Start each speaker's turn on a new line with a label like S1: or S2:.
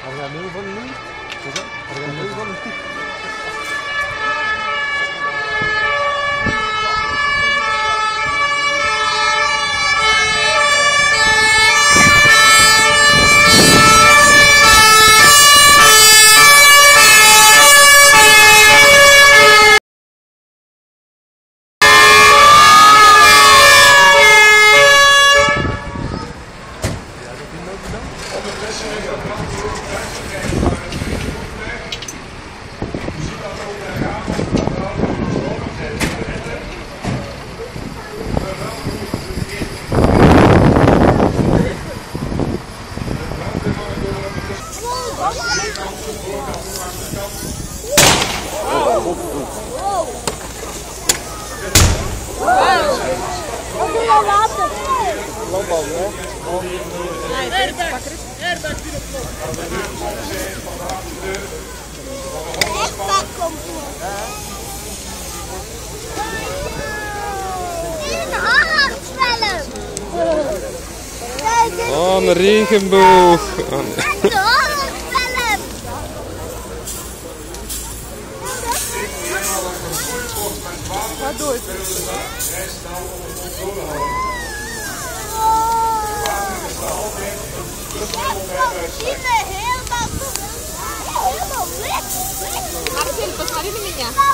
S1: Harga dulu kan ini. Harga dulu kan ini.
S2: Oh, een regenboog.
S3: Wat doe je? Helemaal wit. Арсен, посмотри на меня.